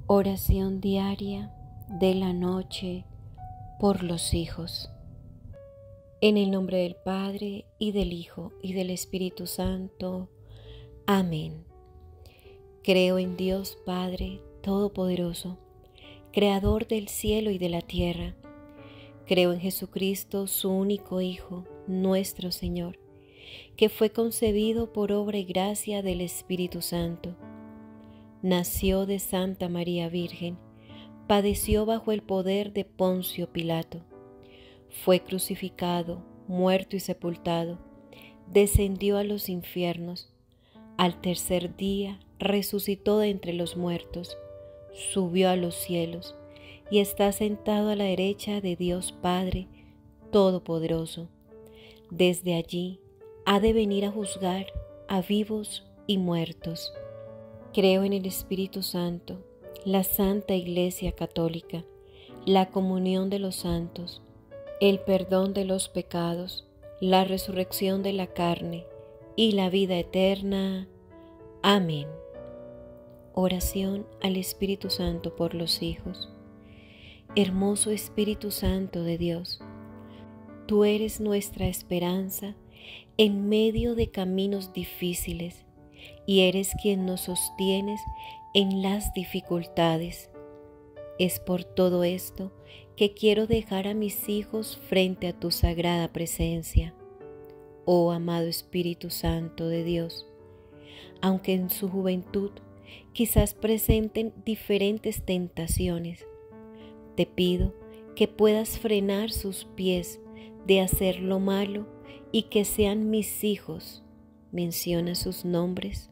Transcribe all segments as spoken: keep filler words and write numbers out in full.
Oración diaria de la noche por los hijos. En el nombre del Padre, y del Hijo, y del Espíritu Santo. Amén. Creo en Dios Padre Todopoderoso, Creador del cielo y de la tierra. Creo en Jesucristo, su único Hijo, nuestro Señor, que fue concebido por obra y gracia del Espíritu Santo. Nació de Santa María Virgen, padeció bajo el poder de Poncio Pilato, fue crucificado, muerto y sepultado, descendió a los infiernos, al tercer día resucitó de entre los muertos, subió a los cielos y está sentado a la derecha de Dios Padre Todopoderoso. Desde allí ha de venir a juzgar a vivos y muertos. Creo en el Espíritu Santo, la Santa Iglesia Católica, la comunión de los santos, el perdón de los pecados, la resurrección de la carne y la vida eterna. Amén. Oración al Espíritu Santo por los hijos. Hermoso Espíritu Santo de Dios, tú eres nuestra esperanza en medio de caminos difíciles, y eres quien nos sostienes en las dificultades. Es por todo esto que quiero dejar a mis hijos frente a tu sagrada presencia. Oh amado Espíritu Santo de Dios, aunque en su juventud quizás presenten diferentes tentaciones, te pido que puedas frenar sus pies de hacer lo malo y que sean mis hijos. Menciona sus nombres.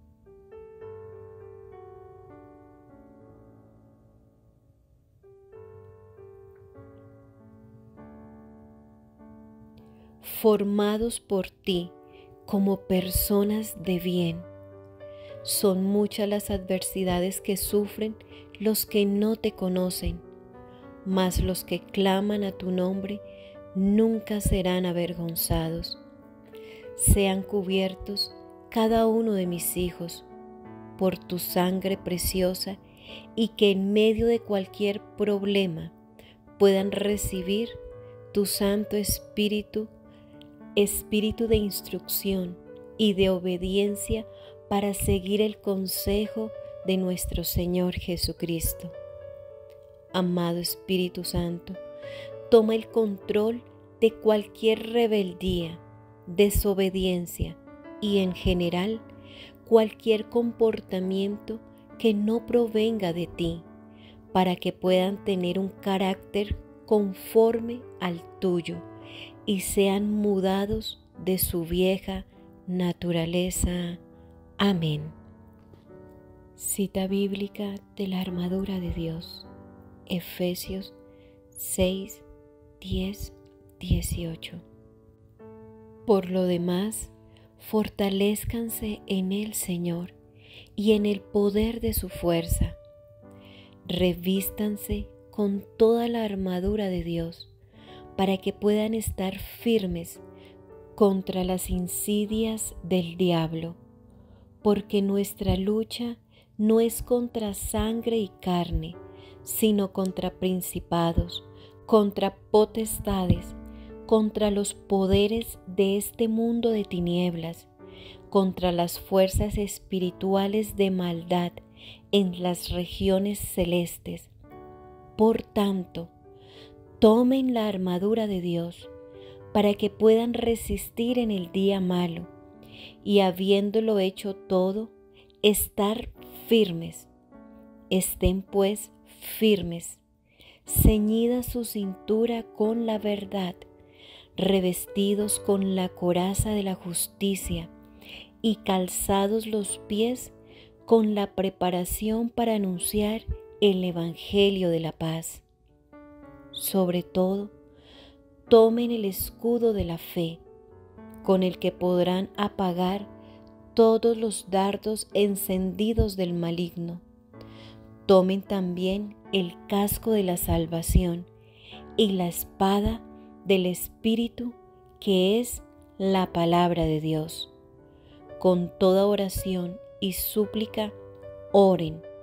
Formados por ti como personas de bien. Son muchas las adversidades que sufren los que no te conocen, mas los que claman a tu nombre nunca serán avergonzados. Sean cubiertos cada uno de mis hijos por tu sangre preciosa, y que en medio de cualquier problema puedan recibir tu Santo Espíritu, Espíritu de instrucción y de obediencia para seguir el consejo de nuestro Señor Jesucristo. Amado Espíritu Santo, toma el control de cualquier rebeldía, desobediencia y en general cualquier comportamiento que no provenga de ti, para que puedan tener un carácter conforme al tuyo y sean mudados de su vieja naturaleza. Amén. Cita bíblica de la armadura de Dios, Efesios seis, diez, dieciocho. Por lo demás, fortalézcanse en el Señor y en el poder de su fuerza. Revístanse con toda la armadura de Dios, para que puedan estar firmes contra las insidias del diablo, porque nuestra lucha no es contra sangre y carne, sino contra principados, contra potestades, contra los poderes de este mundo de tinieblas, contra las fuerzas espirituales de maldad en las regiones celestes. Por tanto, tomen la armadura de Dios para que puedan resistir en el día malo y, habiéndolo hecho todo, estar firmes. Estén pues firmes, ceñida su cintura con la verdad, revestidos con la coraza de la justicia y calzados los pies con la preparación para anunciar el Evangelio de la paz. Sobre todo, tomen el escudo de la fe, con el que podrán apagar todos los dardos encendidos del maligno. Tomen también el casco de la salvación y la espada del Espíritu, que es la palabra de Dios. Con toda oración y súplica, oren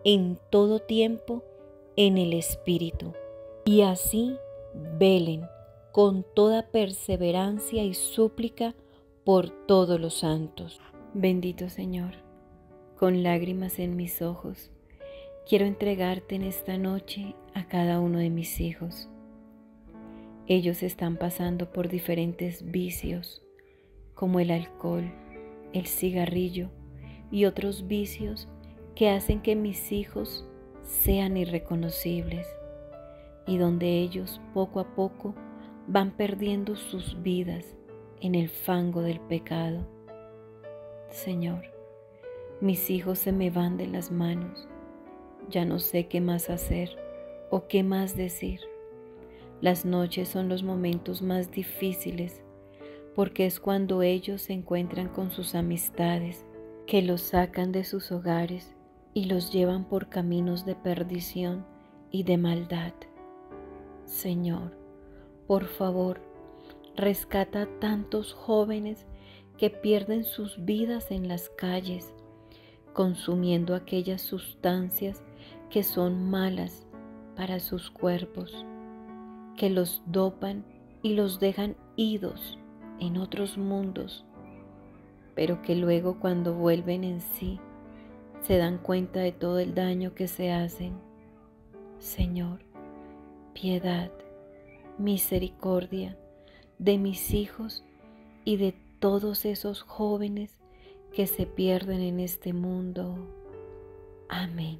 en todo tiempo en el Espíritu, y así velen con toda perseverancia y súplica por todos los santos. Bendito Señor, con lágrimas en mis ojos, quiero entregarte en esta noche a cada uno de mis hijos. Ellos están pasando por diferentes vicios, como el alcohol, el cigarrillo y otros vicios que hacen que mis hijos sean irreconocibles, y donde ellos poco a poco van perdiendo sus vidas en el fango del pecado. Señor, mis hijos se me van de las manos, ya no sé qué más hacer o qué más decir. Las noches son los momentos más difíciles, porque es cuando ellos se encuentran con sus amistades, que los sacan de sus hogares y los llevan por caminos de perdición y de maldad. Señor, por favor, rescata a tantos jóvenes que pierden sus vidas en las calles, consumiendo aquellas sustancias que son malas para sus cuerpos, que los dopan y los dejan idos en otros mundos, pero que luego cuando vuelven en sí se dan cuenta de todo el daño que se hacen. Señor, piedad, misericordia de mis hijos y de todos esos jóvenes que se pierden en este mundo. Amén.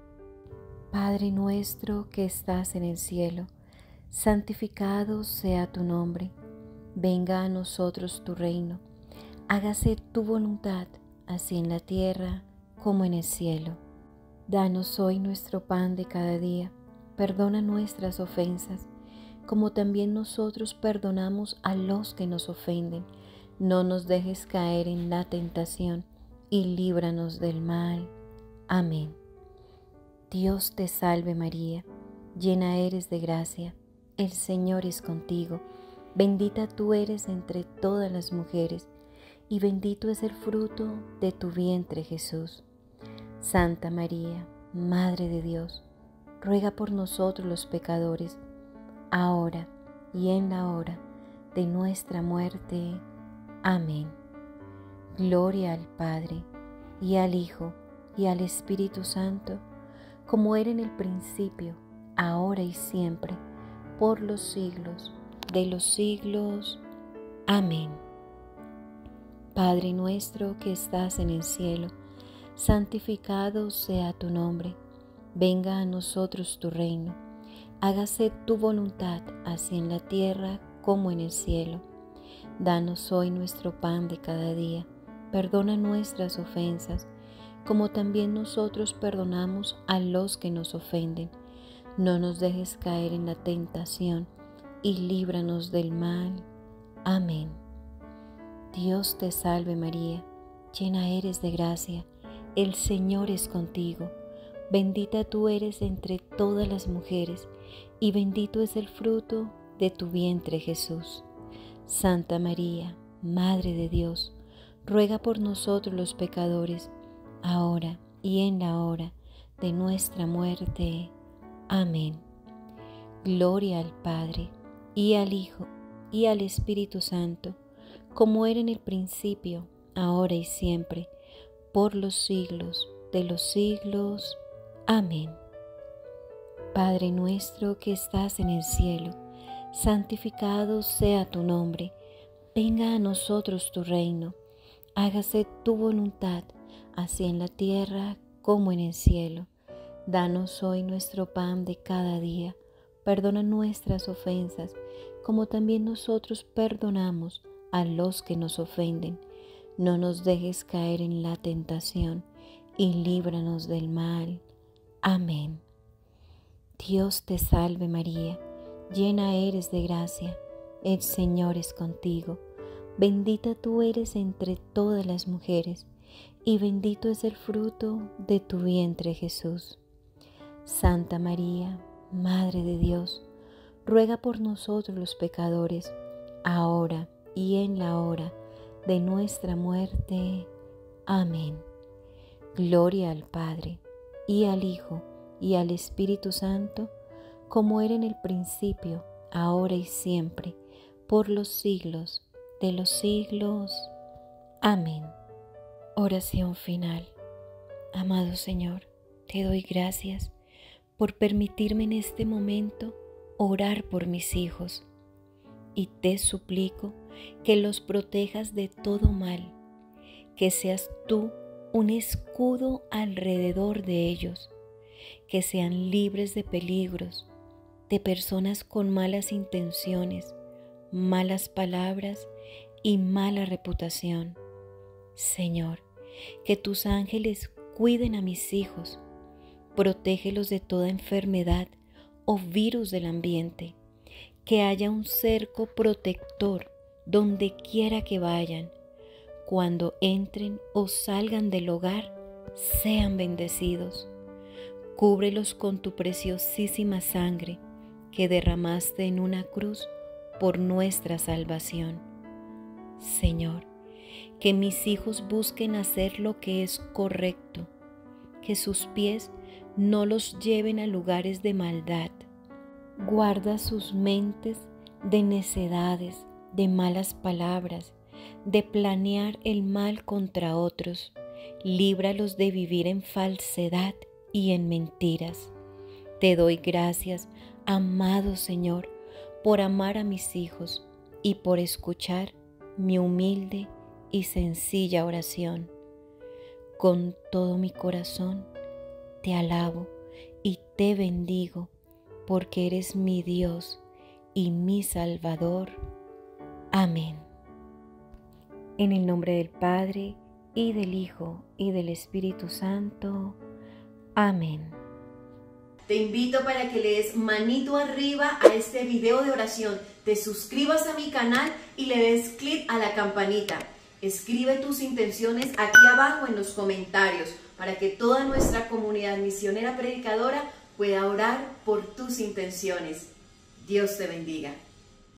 Padre nuestro que estás en el cielo, santificado sea tu nombre. Venga a nosotros tu reino. Hágase tu voluntad, así en la tierra como en el cielo. Danos hoy nuestro pan de cada día. Perdona nuestras ofensas, como también nosotros perdonamos a los que nos ofenden. No nos dejes caer en la tentación y líbranos del mal. Amén. Dios te salve María, llena eres de gracia, el Señor es contigo. Bendita tú eres entre todas las mujeres, y bendito es el fruto de tu vientre Jesús. Santa María, Madre de Dios, ruega por nosotros los pecadores, ahora y en la hora de nuestra muerte. Amén. Gloria al Padre, y al Hijo, y al Espíritu Santo, como era en el principio, ahora y siempre, por los siglos de los siglos. Amén. Padre nuestro que estás en el cielo, santificado sea tu nombre. Venga a nosotros tu reino. Hágase tu voluntad, así en la tierra como en el cielo. Danos hoy nuestro pan de cada día. Perdona nuestras ofensas, como también nosotros perdonamos a los que nos ofenden. No nos dejes caer en la tentación, y líbranos del mal. Amén. Dios te salve María, llena eres de gracia, el Señor es contigo. Bendita tú eres entre todas las mujeres, y bendito es el fruto de tu vientre Jesús. Santa María, Madre de Dios, ruega por nosotros los pecadores, ahora y en la hora de nuestra muerte. Amén. Gloria al Padre, y al Hijo, y al Espíritu Santo, como era en el principio, ahora y siempre, por los siglos de los siglos. Amén. Padre nuestro que estás en el cielo, santificado sea tu nombre. Venga a nosotros tu reino. Hágase tu voluntad, así en la tierra como en el cielo. Danos hoy nuestro pan de cada día. Perdona nuestras ofensas, como también nosotros perdonamos a los que nos ofenden. No nos dejes caer en la tentación, y líbranos del mal. Amén. Dios te salve María, llena eres de gracia, el Señor es contigo. Bendita tú eres entre todas las mujeres, y bendito es el fruto de tu vientre Jesús. Santa María, Madre de Dios, ruega por nosotros los pecadores, ahora y en la hora de nuestra muerte. Amén. Gloria al Padre, y al Hijo, y al Espíritu Santo, como era en el principio, ahora y siempre, por los siglos de los siglos. Amén. Oración final. Amado Señor, te doy gracias por permitirme en este momento orar por mis hijos, y te suplico que los protejas de todo mal, que seas tú un escudo alrededor de ellos, que sean libres de peligros, de personas con malas intenciones, malas palabras y mala reputación. Señor, que tus ángeles cuiden a mis hijos, protégelos de toda enfermedad o virus del ambiente, que haya un cerco protector donde quiera que vayan. Cuando entren o salgan del hogar, sean bendecidos. Cúbrelos con tu preciosísima sangre que derramaste en una cruz por nuestra salvación. Señor, que mis hijos busquen hacer lo que es correcto, que sus pies no los lleven a lugares de maldad. Guarda sus mentes de necedades, de malas palabras, de planear el mal contra otros. Líbralos de vivir en falsedad y en mentiras. Te doy gracias, amado Señor, por amar a mis hijos y por escuchar mi humilde y sencilla oración. Con todo mi corazón te alabo y te bendigo, porque eres mi Dios y mi Salvador. Amén. En el nombre del Padre, y del Hijo, y del Espíritu Santo. Amén. Te invito para que le des manito arriba a este video de oración, te suscribas a mi canal y le des clic a la campanita. Escribe tus intenciones aquí abajo en los comentarios para que toda nuestra comunidad misionera predicadora pueda orar por tus intenciones. Dios te bendiga.